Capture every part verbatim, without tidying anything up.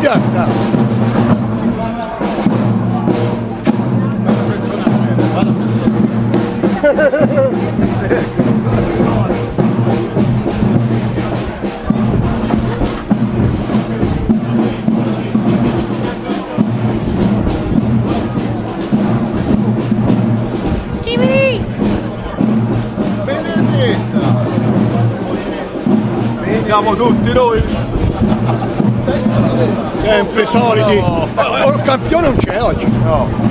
piatta. Siamo tutti noi sempre soliti. Ma il campione non c'è oggi. no.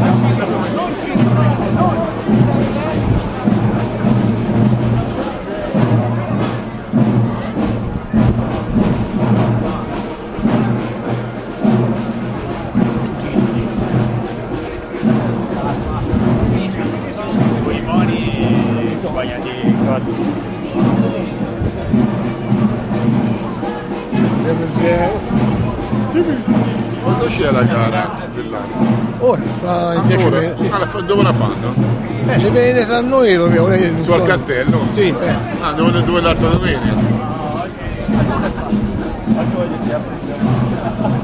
Quei buoni accompagnati quasi. Quando c'è la gara? Ora, fra in dieci Ora? minuti. Ah, la- dove la fanno? Eh, se viene tra noi lo vedo. Su al castello? Sì, eh. Ah, dove, dove l'altra domenica?